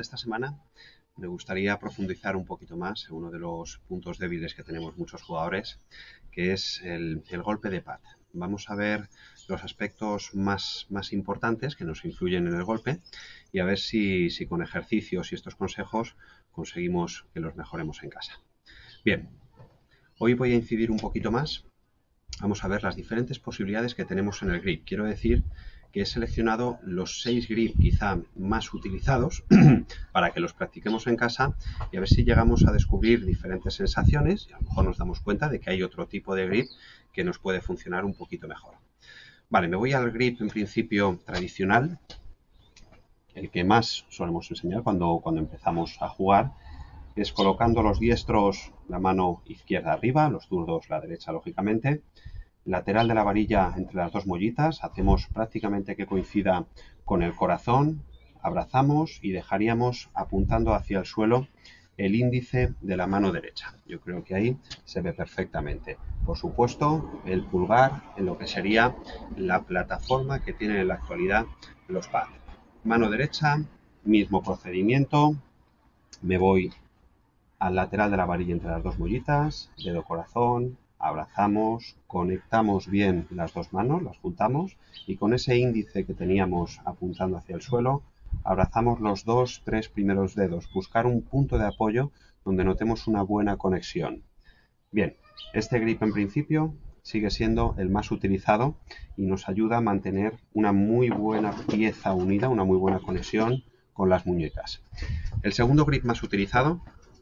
esta semana me gustaría profundizar un poquito más en uno de los puntos débiles que tenemos muchos jugadores, que es el golpe de pad. Vamos a ver los aspectos más importantes que nos influyen en el golpe y a ver si con ejercicios y estos consejos conseguimos que los mejoremos en casa. Bien, hoy voy a incidir un poquito más. Vamos a ver las diferentes posibilidades que tenemos en el grip. Quiero decir que he seleccionado los 6 grip quizá más utilizados para que los practiquemos en casa y a ver si llegamos a descubrir diferentes sensaciones y a lo mejor nos damos cuenta de que hay otro tipo de grip que nos puede funcionar un poquito mejor. Vale, me voy al grip en principio tradicional, el que más solemos enseñar cuando empezamos a jugar, es colocando los diestros la mano izquierda arriba, los zurdos la derecha lógicamente, lateral de la varilla entre las dos mollitas, hacemos prácticamente que coincida con el corazón, abrazamos y dejaríamos apuntando hacia el suelo el índice de la mano derecha. Yo creo que ahí se ve perfectamente. Por supuesto, el pulgar en lo que sería la plataforma que tienen en la actualidad los pads. Mano derecha, mismo procedimiento, me voy al lateral de la varilla entre las dos mollitas, dedo corazón, abrazamos, conectamos bien las dos manos, las juntamos y con ese índice que teníamos apuntando hacia el suelo, abrazamos los 2-3 primeros dedos, buscar un punto de apoyo donde notemos una buena conexión. Bien, este grip en principio sigue siendo el más utilizado y nos ayuda a mantener una muy buena pieza unida, una muy buena conexión con las muñecas. El segundo grip más utilizado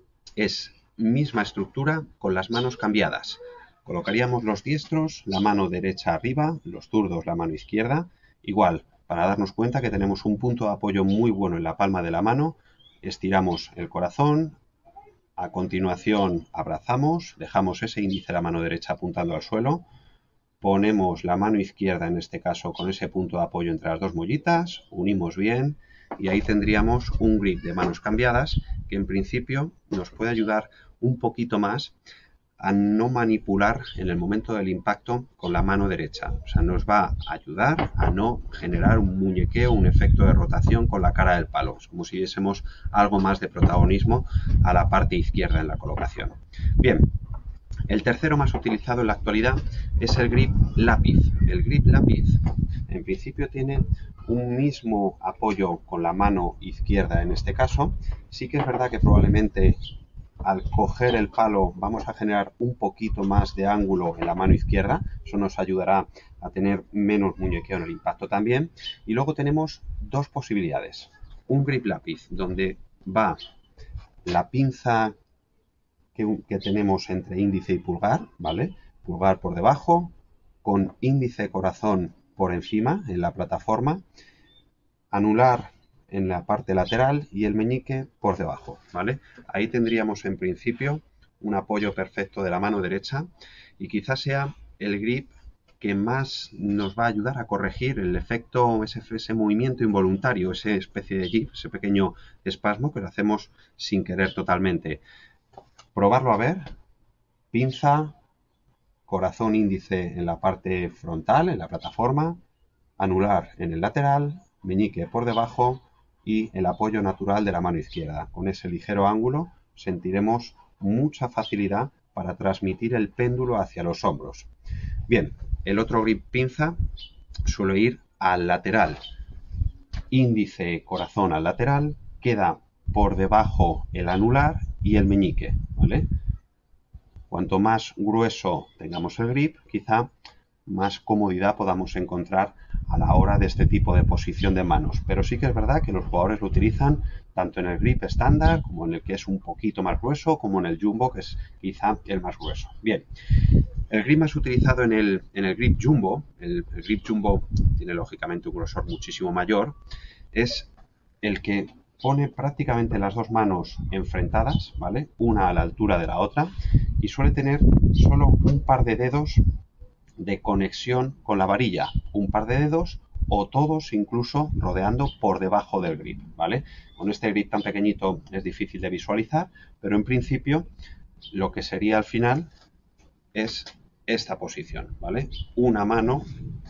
es misma estructura con las manos cambiadas. Colocaríamos los diestros, la mano derecha arriba, los zurdos la mano izquierda, igual, para darnos cuenta que tenemos un punto de apoyo muy bueno en la palma de la mano, estiramos el corazón, a continuación abrazamos, dejamos ese índice de la mano derecha apuntando al suelo, ponemos la mano izquierda en este caso con ese punto de apoyo entre las dos mollitas, unimos bien y ahí tendríamos un grip de manos cambiadas que en principio nos puede ayudar un poquito más a no manipular en el momento del impacto con la mano derecha. O sea, nos va a ayudar a no generar un muñequeo, un efecto de rotación con la cara del palo. Es como si diésemos algo más de protagonismo a la parte izquierda en la colocación. Bien, el tercero más utilizado en la actualidad es el grip lápiz. El grip lápiz en principio tiene un mismo apoyo con la mano izquierda en este caso. Sí que es verdad que probablemente al coger el palo vamos a generar un poquito más de ángulo en la mano izquierda. Eso nos ayudará a tener menos muñequeo en el impacto también. Y luego tenemos dos posibilidades. Un grip lápiz donde va la pinza que tenemos entre índice y pulgar, ¿vale? Pulgar por debajo, con índice corazón por encima en la plataforma, anular en la parte lateral y el meñique por debajo, ¿vale? Ahí tendríamos en principio un apoyo perfecto de la mano derecha y quizás sea el grip que más nos va a ayudar a corregir el efecto, ese movimiento involuntario, esa especie de grip, ese pequeño espasmo que lo hacemos sin querer totalmente. Probarlo a ver, pinza, corazón índice en la parte frontal, en la plataforma, anular en el lateral, meñique por debajo y el apoyo natural de la mano izquierda. Con ese ligero ángulo sentiremos mucha facilidad para transmitir el péndulo hacia los hombros. Bien, el otro grip pinza suele ir al lateral, índice, corazón al lateral, queda por debajo el anular y el meñique, ¿vale? Cuanto más grueso tengamos el grip, quizá más comodidad podamos encontrar a la hora de este tipo de posición de manos. Pero sí que es verdad que los jugadores lo utilizan tanto en el grip estándar, como en el que es un poquito más grueso, como en el jumbo, que es quizá el más grueso. Bien, el grip más utilizado en el grip jumbo, el grip jumbo tiene lógicamente un grosor muchísimo mayor, es el que pone prácticamente las dos manos enfrentadas, ¿vale? Una a la altura de la otra y suele tener solo un par de dedos de conexión con la varilla, un par de dedos o todos incluso rodeando por debajo del grip, ¿vale? Con este grip tan pequeñito es difícil de visualizar, pero en principio lo que sería al final es esta posición, ¿vale? Una mano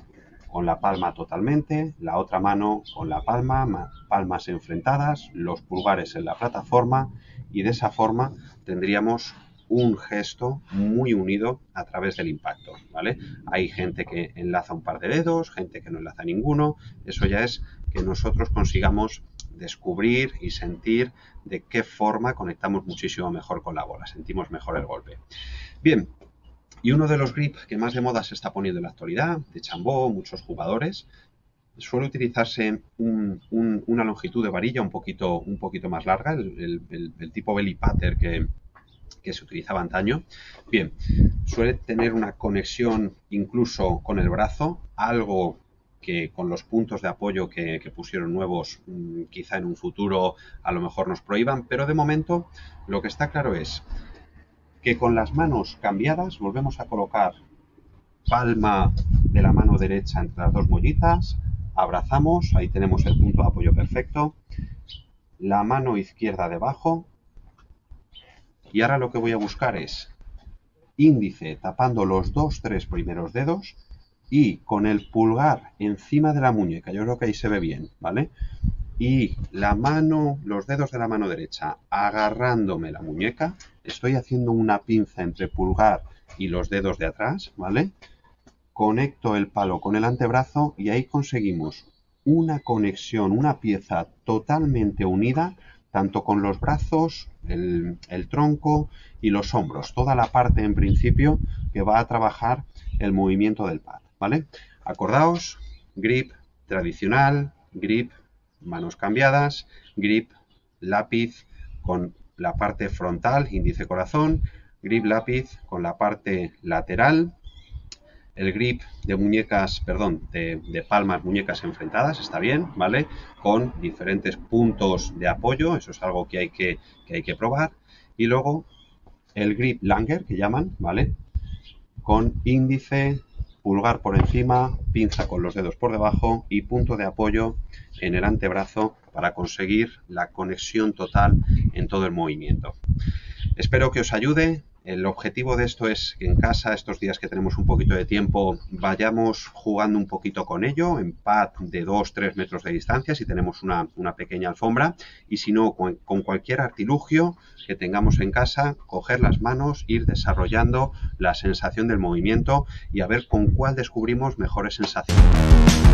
con la palma totalmente, la otra mano con la palma, palmas enfrentadas, los pulgares en la plataforma, y de esa forma tendríamos un gesto muy unido a través del impacto, ¿vale? Hay gente que enlaza un par de dedos, gente que no enlaza ninguno. Eso ya es que nosotros consigamos descubrir y sentir de qué forma conectamos muchísimo mejor con la bola, sentimos mejor el golpe. Bien, y uno de los grips que más de moda se está poniendo en la actualidad, de Chambó, muchos jugadores, suele utilizarse una longitud de varilla un poquito más larga, el tipo belly putter que se utilizaba antaño. Bien, suele tener una conexión incluso con el brazo, algo que con los puntos de apoyo que pusieron nuevos, quizá en un futuro a lo mejor nos prohíban, pero de momento lo que está claro es que con las manos cambiadas volvemos a colocar palma de la mano derecha entre las dos mollitas, abrazamos, ahí tenemos el punto de apoyo perfecto, la mano izquierda debajo, y ahora lo que voy a buscar es índice tapando los 2-3 primeros dedos y con el pulgar encima de la muñeca, yo creo que ahí se ve bien, ¿vale? Y la mano, los dedos de la mano derecha agarrándome la muñeca, estoy haciendo una pinza entre pulgar y los dedos de atrás, ¿vale? Conecto el palo con el antebrazo y ahí conseguimos una conexión, una pieza totalmente unida, tanto con los brazos, el tronco y los hombros, toda la parte en principio que va a trabajar el movimiento del pad, ¿vale? Acordaos, grip tradicional, grip manos cambiadas, grip lápiz con la parte frontal, índice corazón, grip lápiz con la parte lateral, el grip de muñecas, perdón, de palmas, muñecas enfrentadas, está bien, ¿vale? Con diferentes puntos de apoyo, eso es algo que hay que probar. Y luego el grip Langer, que llaman, ¿vale? Con índice, pulgar por encima, pinza con los dedos por debajo y punto de apoyo en el antebrazo para conseguir la conexión total en todo el movimiento. Espero que os ayude. El objetivo de esto es que en casa, estos días que tenemos un poquito de tiempo, vayamos jugando un poquito con ello, en pad de 2-3 metros de distancia, si tenemos una pequeña alfombra, y si no, con cualquier artilugio que tengamos en casa, coger las manos, ir desarrollando la sensación del movimiento y a ver con cuál descubrimos mejores sensaciones.